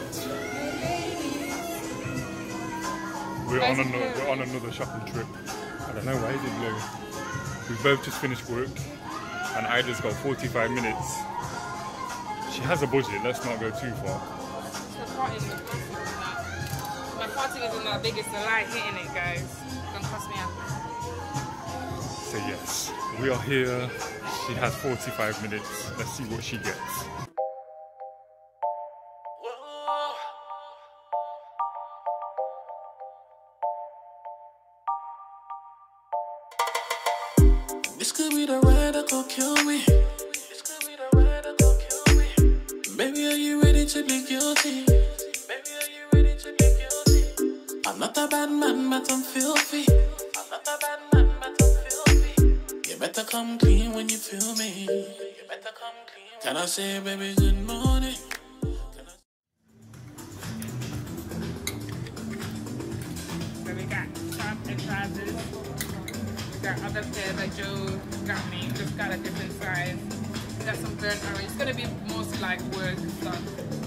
We're on another shopping trip. I don't know why is it blue. We both just finished work and Ida's got 45 minutes. She has a budget, let's not go too far. My party isn't that big, it's a lie hitting it, guys. It's gonna cost me out. So yes, we are here. She has 45 minutes. Let's see what she gets. This could be the ride that could kill me. This could be the ride that could kill me. Baby, are you ready to be guilty? Baby, are you ready to be guilty? I'm not a bad man, but I'm filthy. I'm not a bad man, but I'm filthy. You better come clean when you feel me. You better come clean. Can I say, baby, good morning? So we got top and trousers. We got other pair that Joe got me, just got a different size. We got some burnt orange. It's gonna be mostly like work stuff.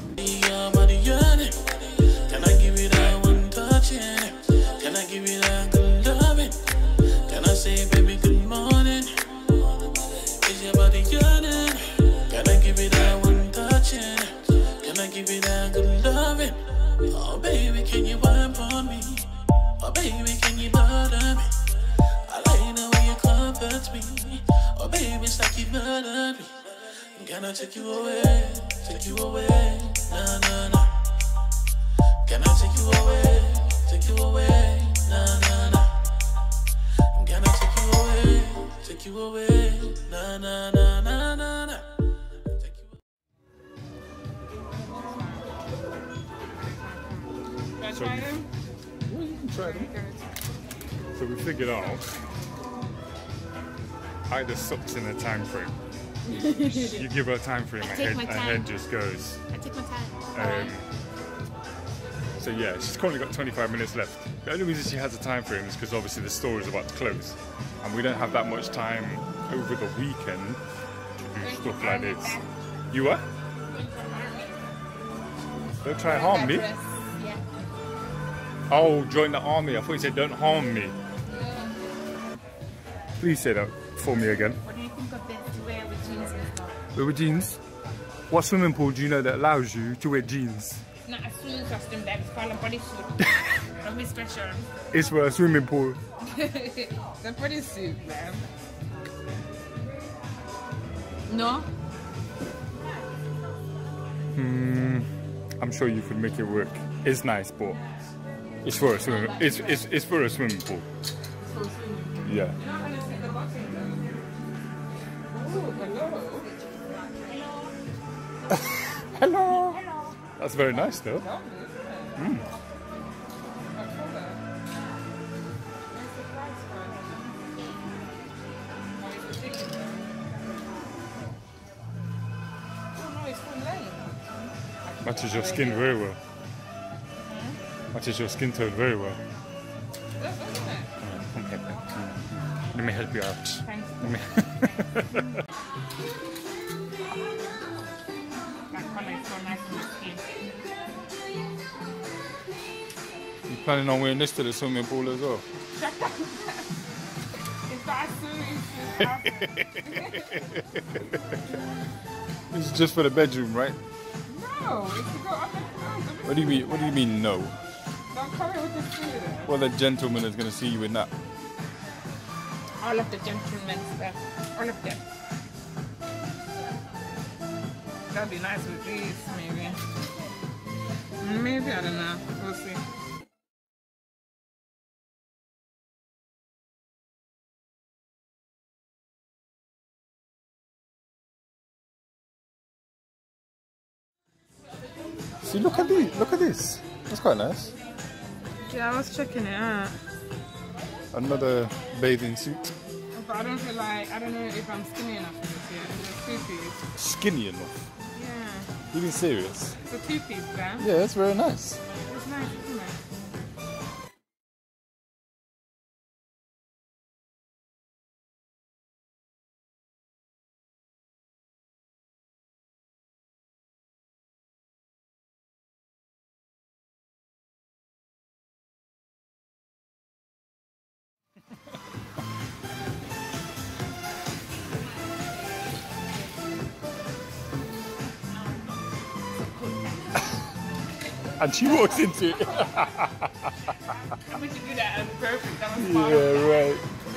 Can I give you that one touch? Can I give you that good loving? Can I say, baby, good morning? Is your body yearning? Can I give you that one touch? Can I give you that good loving? Oh, baby, can you wipe on me? Oh, baby, can you bother me? I like the way you comfort me. Oh, baby, it's like you murdered me. Can I take you away? Take you away? Nah, nah, nah. Can I take you away? Take you away? Nah, nah, nah. Can I take you away? Take you away? Nah, nah, nah, nah, nah, nah. Should I try them? Well, you can try them. So we figured out Ida sucks in a time frame. You give her a time frame, her head just goes. I take my time. So yeah, she's currently got 25 minutes left. The only reason she has a time frame is because obviously the store is about to close. And we don't have that much time over the weekend to do stuff like this. You what? Don't try to harm me. Yeah. Oh, join the army. I thought you said don't harm me. Please say that for me again. What do you think of this to wear with jeans and stuff? Wear with jeans? What swimming pool do you know that allows you to wear jeans? It's not a swimming costume, babe. It's called a bodysuit. Don't be special. It's for a swimming pool. It's a bodysuit, man. No? I'm sure you could make it work. It's nice, but it's for a swimming. It's for a swimming pool. Yeah. Hello. That's very nice, though. Matches your skin very well. Matches your skin tone very well. Come here, babe. Let me help you out. Thanks. Let me That color is so nice on your skin. You planning on wearing this to the swimming pool as well? It's not a swimming suit outfit. It's just for the bedroom, right? No, it's to go on the clothes. What do you mean? What do you mean no? Don't come in with the suit. Well, the gentleman is going to see you in that. All of the gentlemen stuff. All of them. That'd be nice with these, maybe. Maybe, I don't know. We'll see. See, look at this. Look at this. That's quite nice. Yeah, I was checking it out. Another bathing suit. But I don't feel like, I don't know if I'm skinny enough for this yet. It's a two-piece. Skinny enough. Yeah. You being serious? It's a two-piece, man. Yeah, that's very nice. It's nice, isn't it? And she walks into it. I meant to do that and perfect. That was fun. Yeah, right.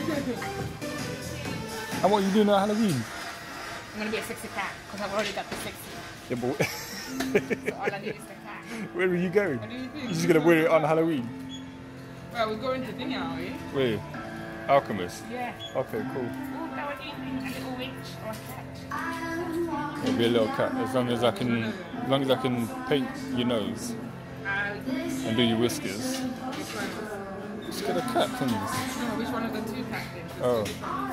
And what are you doing on Halloween? I'm gonna be a sexy cat because I've already got the sexy. Yeah, but So all I need is the cat. where are you going? What do you think? You're just gonna wear it on Halloween? Well, we're going to dinner, are we? Where? Alchemist? Yeah. Okay, cool. Oh, that would eat a little witch or a cat. It'll be a little cat as long as I can paint your nose and do your whiskers. Which one? Just get a cat, please. No, which one of the two cat things? Oh.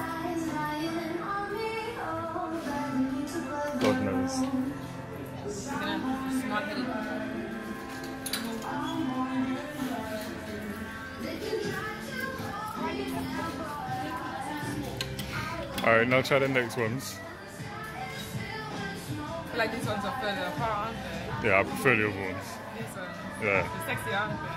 God knows. Smart-headed. Alright, now try the next ones. I feel like these ones are further apart, aren't they? Yeah, I prefer the other ones. These ones. Yeah. They're sexy,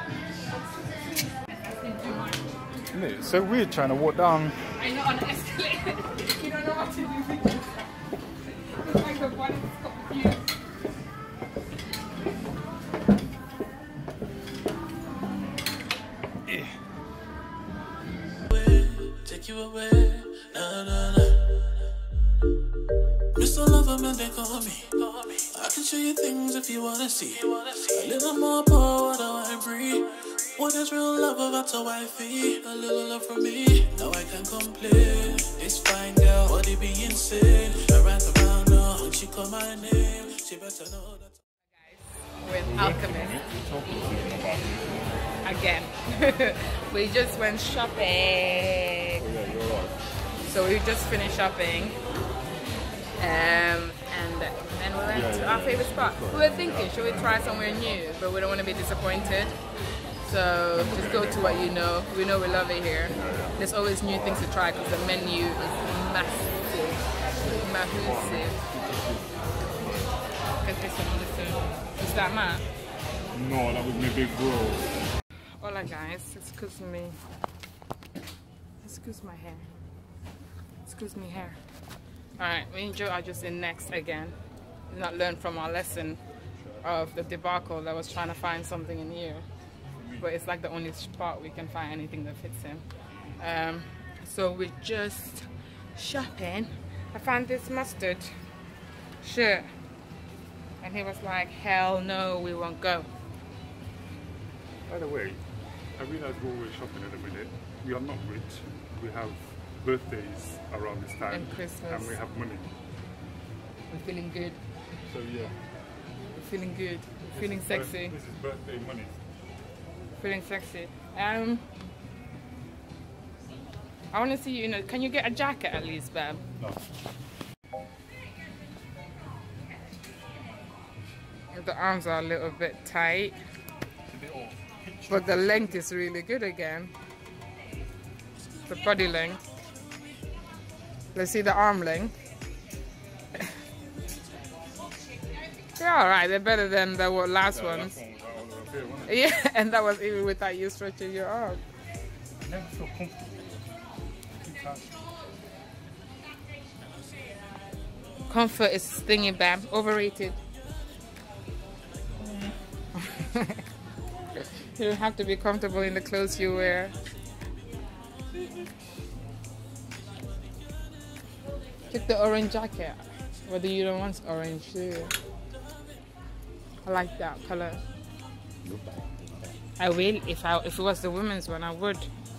aren't they? Isn't it? It's so weird trying to walk down. I know, on an escalator. You don't know what to do. It's like the one is confused. Take you away, nah, nah, nah. Mr. Lover, man, they call me. I can show you things if you wanna see. A little more power, what do I breathe? What is real love about a wifey? A little love from me, now I can complain. It's fine, girl, body be insane. I ran around her, when she call my name, she better know that. With Alchemist. Again. We just went shopping. So we just finished shopping. And then we went to our favorite spot. We were thinking, should we try somewhere new? But we don't want to be disappointed. So just go to what you know. We know we love it here. There's always new things to try because the menu is massive. Massive. Is that Matt? No, that was my big bro. Hola guys, excuse me. Excuse my hair. Excuse me hair. Alright, me and Joe are just in Next again. We've not learned from our lesson of the debacle that was trying to find something in here. But it's like the only spot we can find anything that fits him. So we're just shopping. I found this mustard shirt. And he was like, hell no, we won't go. By the way, I realise while we're shopping at the minute, we are not rich. We have birthdays around this time. And Christmas. And we have money. We're feeling good. So yeah. We're feeling good. We're feeling sexy. This is birthday money. Feeling sexy. I want to see you, can you get a jacket at least, babe? No. The arms are a little bit tight, but the length is really good again. The body length. Let's see the arm length. They're alright, they're better than the last ones. Yeah, and that was even without you stretching your arm. I never feel comfortable. Comfort is stinging, babe. Overrated. You don't have to be comfortable in the clothes you wear. Take the orange jacket. Whether you don't want orange too. I like that color. I will if it was the women's one, I would.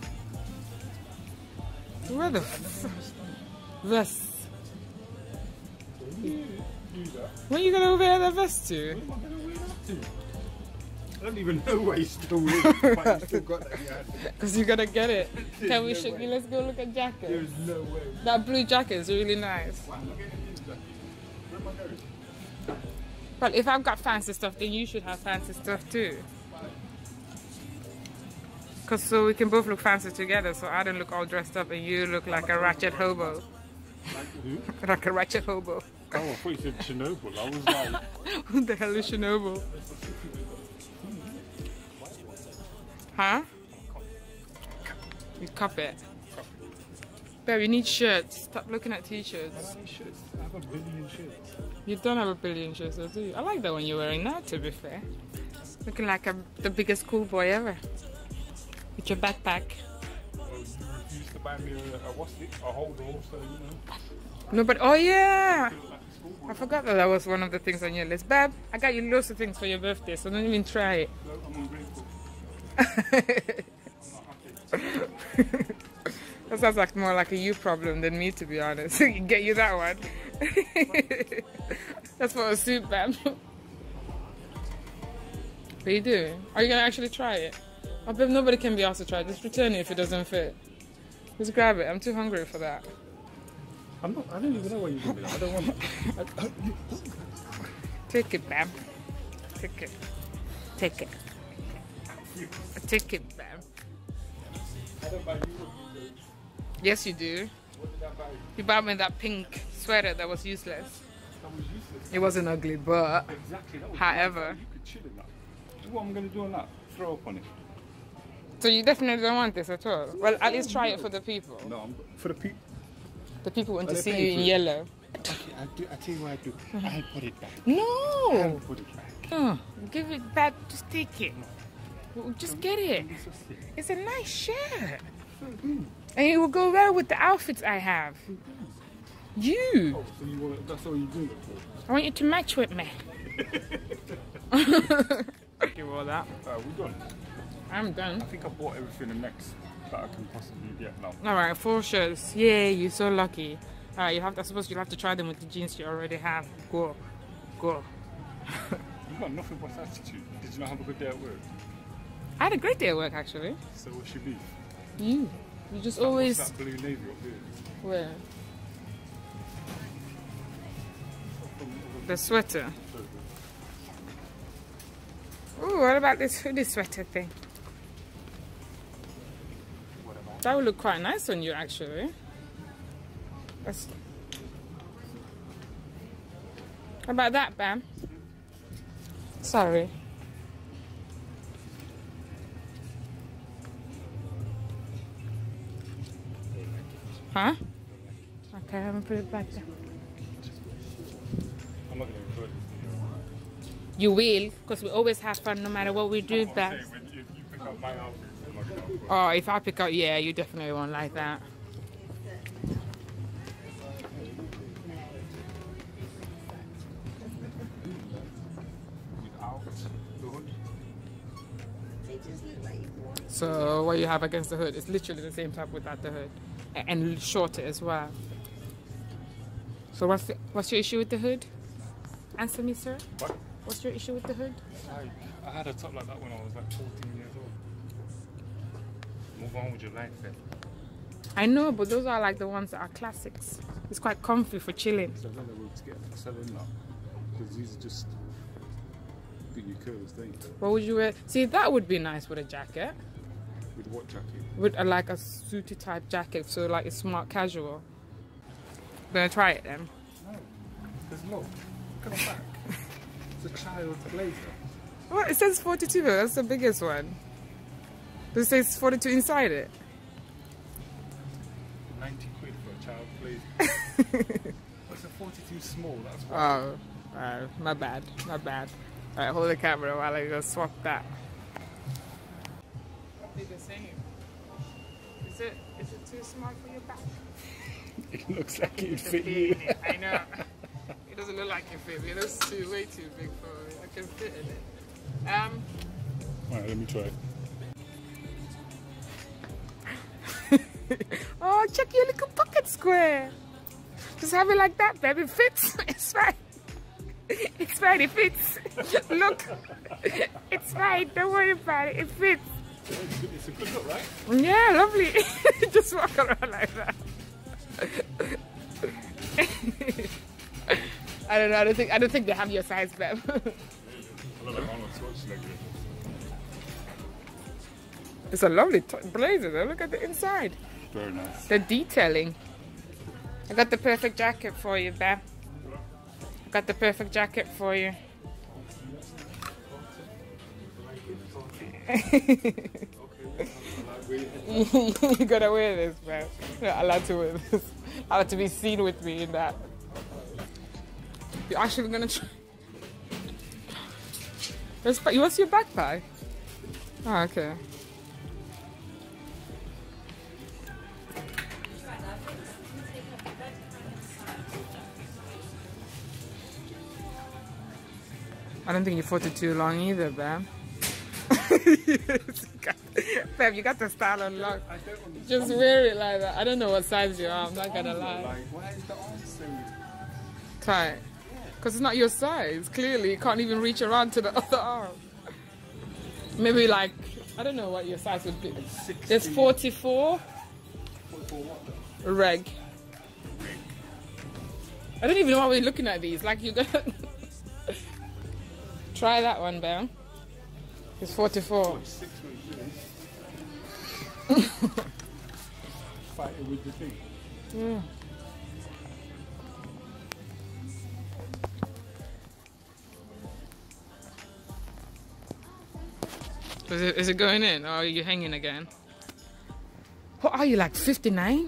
Where the vest? When are you gonna wear the vest to? I don't even know why you still wear it, but you still got that yet. Because you gotta get it. Can we show you? Let's go look at jackets. There's no way. That blue jacket is really nice. But if I've got fancy stuff, then you should have fancy stuff too. Because so we can both look fancy together, so I don't look all dressed up and you look like a ratchet hobo. Like who? Like a ratchet hobo. Oh, I thought you said Chernobyl. I was like... Who the hell is Chernobyl? Huh? You cop it. Babe, you need shirts. Stop looking at t-shirts. I don't need shirts. I have a billion shirts. You don't have a billion shirts, do you? I like that one you're wearing now, to be fair. Looking like the biggest cool boy ever. With your backpack. Well, you refused to buy me a holder also, you know. No, but oh yeah! I forgot that was one of the things on your list. Babe, I got you loads of things for your birthday, so don't even try it. No, I'm ungrateful. That sounds like more like a you problem than me, to be honest. Get you that one. That's for a suit, babe. What are you doing? Are you gonna actually try it? I bet nobody can be asked to try it. Just return it if it doesn't fit. Just grab it. I'm too hungry for that. I don't even know what you're doing. I don't want it. Take it, Bam. Take it. Take it. Take it, Bam. I don't buy you. Yes, you do. What did I buy? You bought me that pink sweater that was useless. That was useless. It wasn't ugly, but Exactly. That was however. nice. You could chill in that. What I'm going to do on that? Throw up on it. So you definitely don't want this at all? Well, at least try it for the people. No, for the people. The people want to they see paying you in for it? yellow. Okay, I tell you what I do. I put it back. No! Put it back. Oh, give it back. Just take it. Just get it. It's a nice shirt. And it will go well with the outfits I have. You. Oh, so you want it, that's all you do it for? I want you to match with me. Give all that. We're done. I'm done. I think I bought everything the next that I can possibly get now. Alright, 4 shirts. Yay, you're so lucky. Alright, I suppose you'll have to try them with the jeans you already have. Go. Go. You've got nothing but attitude. Did you not have a good day at work? I had a great day at work, actually. So what's your beef? You just always... What's that blue navy up there? Where? The sweater. Ooh, what about this hoodie sweater thing? That would look quite nice on you, actually. That's... How about that, Bam? Sorry. Huh? Okay, I'm gonna put it back there. I'm not going to enjoy this. You will, because we always have fun no matter what we do, Bam. When you pick up my outfit, I'm not going to. Oh, if I pick up, yeah, you definitely won't like that. So what you have against the hood is literally the same type without the hood, and shorter as well. So what's your issue with the hood? Answer me, sir. What? What's your issue with the hood? I had a top like that when I was like 14 years old. Move on with your life then. I know, but those are like the ones that are classics. It's quite comfy for chilling. So then they will get selling now. Because these are just big curls, don't you? What would you wear? See, that would be nice with a jacket. With what jacket? With like a suited type jacket, so like it's smart casual. Gonna try it then. No. There's look. Look at the back. It's a child's blazer. What? It says 42, that's the biggest one. Does it say 42 inside it? 90 quid for a child's blazer. What's a 42 small? That's why. Oh, my bad, my bad. Alright, hold the camera while I go swap that. Be the same. Is it too small for your back? It looks like it'd fit you. I know. It doesn't look like it fit me. It looks way too big for me. I can fit in it. Alright, let me try it. Oh, check your little pocket square. Just have it like that, baby. It fits. It's fine. It's fine. It fits. Look. It's fine. Don't worry about it. It fits. It's a good look, right? Yeah, lovely. Just walk around like that. I don't know. I don't think they have your size, babe. It's a lovely blazer though. Look at the inside. Very nice. The detailing. I got the perfect jacket for you, babe. I got the perfect jacket for you. You gotta wear this, man. You're not allowed to wear this. Allowed to be seen with me in that. You're actually gonna try. What's your backpack? Oh, okay. I don't think you fought it too long either, Bam. Bam, you got the style unlocked. Just wear it like that. I don't know what size you are, I'm not gonna lie. Why is the arm so tight? Because it's not your size. Clearly, you can't even reach around to the other arm. Maybe like, I don't know what your size would be. There's 44. 44 what? Reg. I don't even know why we're looking at these. Like, you got. Try that one, Bam. It's 44. 46 Fight it with the thing. Yeah. Is it going in or are you hanging again? What are you, like 59?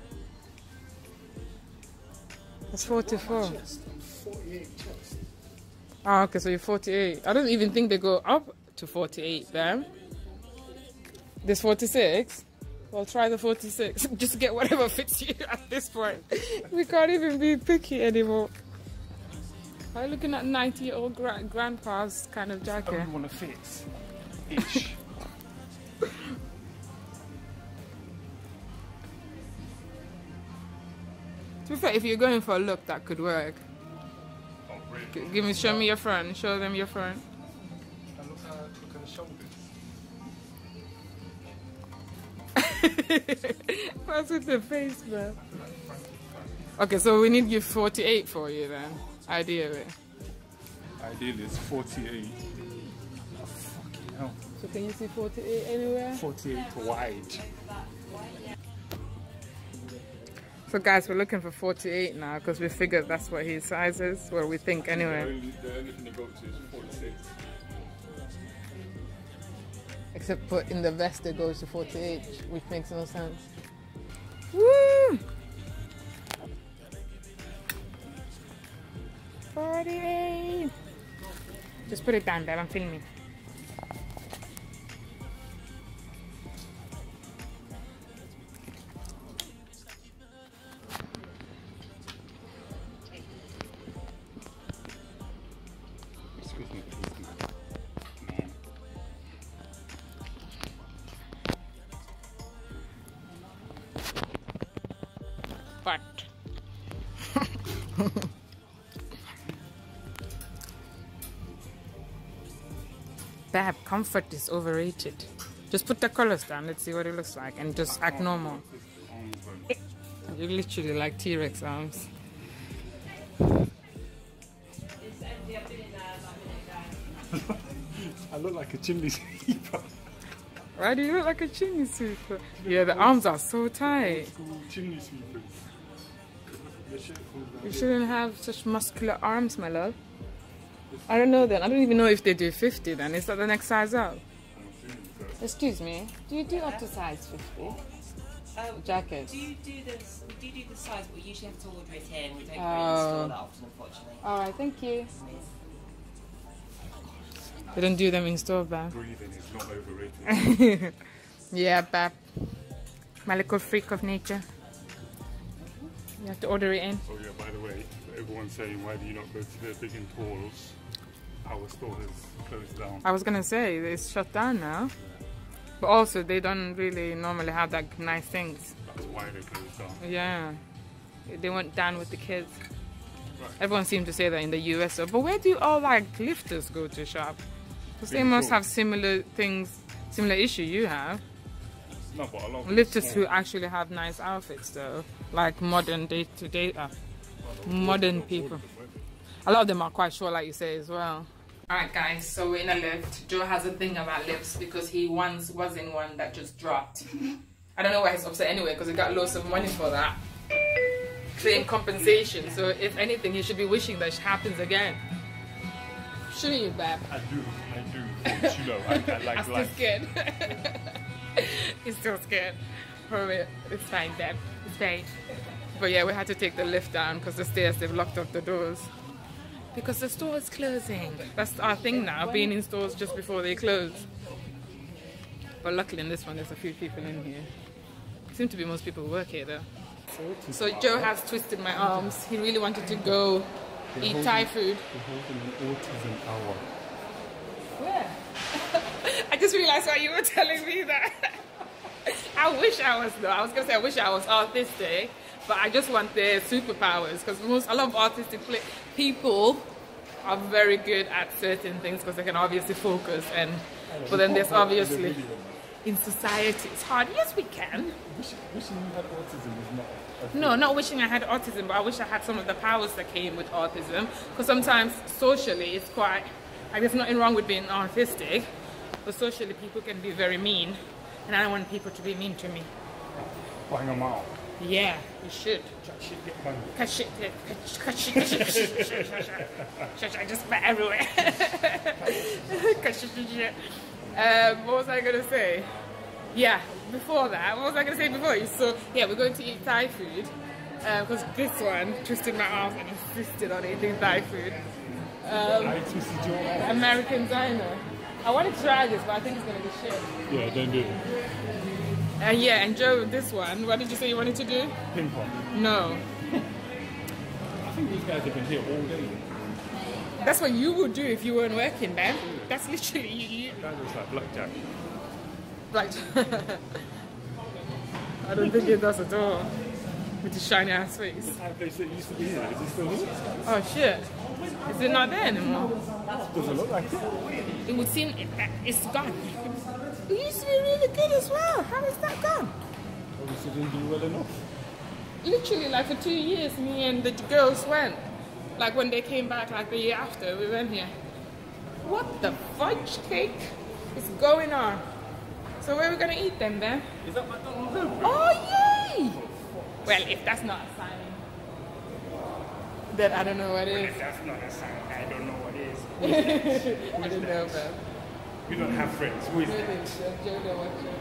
That's 44. 48 chest. Oh, okay, so you're 48. I don't even think they go up to 48 there. There's 46. Well, try the 46. Just get whatever fits you at this point. We can't even be picky anymore. I'm looking at 90-year-old grandpa's kind of jacket. I don't want to fit. Ish. To be fair, if you're going for a look, that could work. Oh, really? Show me your front. Show them your front. And look at the shoulders. What's with the face, man? Okay, so we need you 48 for you then, ideally. Ideally, it's 48. Oh, fucking hell. So can you see 48 anywhere? 48 wide. So guys, we're looking for 48 now because we figured that's what his size is, or we think anyway. The only thing you go to is 46. Except for in the vest it goes to 48, which makes no sense. Woo! 48! Just put it down there, I'm filming. Excuse me, please, man. But Bab, comfort is overrated. Just put the colors down, let's see what it looks like, and just act normal. You literally like T-Rex arms. I look like a chimney sweeper. Why do you look like a chimney sweeper? Yeah, the arms are so tight. Chimney sweepers. You shouldn't have such muscular arms, my love. I don't know then. I don't even know if they do 50 then. Is that the next size up? Excuse me. Do you do up to size 50? Jackets. Do you do the size, but we usually have to order it in. We don't really store that often, unfortunately. Alright, thank you. They don't do them in store, Bab. Breathing is not overrated. Yeah, Bab. My little freak of nature. You have to order it in. Oh yeah, by the way, everyone's saying why do you not go to the big and talls? Our store has closed down. I was gonna say, it's shut down now. But also, they don't really normally have that nice things. That's why they closed down. Yeah. They went down with the kids. Right. Everyone seemed to say that in the US. But where do all like lifters go to shop? Because they Big must Talk. have similar things, similar issue you have. No, but a lot of Lifters small. who actually have nice outfits though. Like modern day-to-day, modern people. A lot of them are quite short like you say as well. Alright guys, so we're in a lift. Joe has a thing about lifts because he once was in one that just dropped. I don't know why he's upset anyway because he got loads of money for that. Claim compensation, so if anything he should be wishing that it happens again. Shouldn't you, Bab? I do. But, you know, I like I'm still life. scared. He's still scared. For real. It's fine, Bab. It's fine. But yeah, we had to take the lift down because the stairs, they've locked up the doors. because the store is closing. That's our thing now, being in stores just before they close. But luckily in this one, there's a few people in here. Seem to be most people who work here though. So Joe has twisted my arms. He really wanted to go eat Thai food. We're holding an autism hour. Where? I just realized why you were telling me that. I wish I was though. I was gonna say I wish I was autistic, but I just want their superpowers because a lot of autistic people are very good at certain things because they can obviously focus but then there's obviously in society it's hard. Yes, we can. Wishing you had autism is not. No, not wishing I had autism, but I wish I had some of the powers that came with autism. Because sometimes socially it's quite like there's nothing wrong with being autistic, but socially people can be very mean, and I don't want people to be mean to me. Bang them out. Yeah, you should. I just spat everywhere. What was I gonna say? Yeah, before that, what was I gonna say before? So yeah, we're going to eat Thai food because this one twisted my arms and insisted on eating Thai food. I twisted your arm. American diner. I want to try this, but I think it's gonna be shit. Yeah, don't do it. Yeah, and Joe, this one, what did you say you wanted to do? Ping pong. No. I think these guys have been here all day. That's what you would do if you weren't working, man. That's literally you. That looks like blackjack. Blackjack. I don't think it does at all. With his shiny ass face. This place that used to be here, is it still here? Oh shit. Is it not there anymore? Doesn't look like it. It would seem it's gone. It used to be really good as well. How is that gone? Obviously didn't do well enough. Literally, like for 2 years, me and the girls went. Like when they came back, like the year after, we went here. What the fudge cake is going on? So where are we gonna eat them then? Is that McDonald's? Oh yay! Well, if that's not a sign, then I don't know what is. If that's not a sign, I don't know what is. I don't know, man. We don't have friends. Who is that? Joda watcher.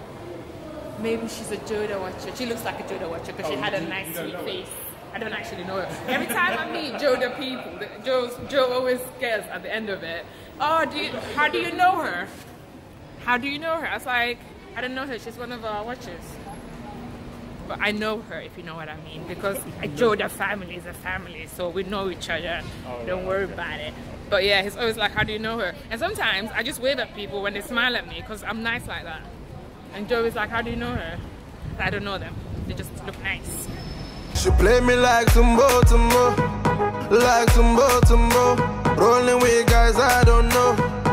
Maybe she's a Joda watcher. She looks like a Joda watcher because she had a nice sweet face. I don't actually know her. Every time I meet Joda people, Joe always scares at the end of it. Oh, how do you know her? How do you know her? I was like, I don't know her. She's one of our watchers. But I know her, if you know what I mean, because Joda family is a family, so we know each other. Don't worry about it. But yeah, he's always like, how do you know her? And sometimes I just wave at people when they smile at me because I'm nice like that. And Joe is like, how do you know her? I don't know them. They just look nice. She play me like Tumbo, Tumbo, like Tumbo, Tumbo. Rolling with guys I don't know.